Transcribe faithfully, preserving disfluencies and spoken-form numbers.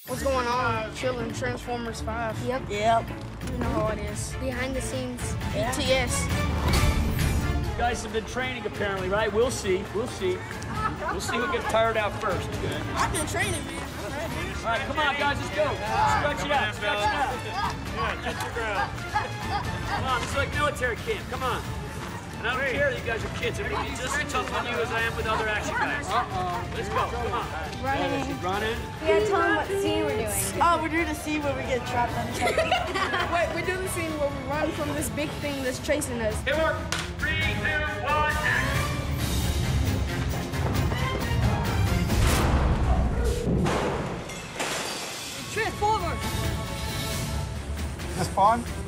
What's going on? Chilling, Transformers five. Yep. Yep. You know how it is. Behind the scenes. Yeah. B T S. You guys have been training apparently, right? We'll see. We'll see. We'll see who gets tired out first. I've been training, man. All right, come on, guys, let's go. Stretch it out. Stretch it out. Yeah, get your ground. Come on, this is like military camp. Come on. And I don't care that you guys are kids. I'm gonna be just as tough on you as I am with other action guys. Uh-oh. Let's go. Come on. Running. Running. We gotta tell them what scene we're doing. Oh, we're doing a scene where we get trapped on the train. Wait, we're doing the scene where we run from this big thing that's chasing us. Hey, work. Three, two, one, action. Transformers! Is this fun?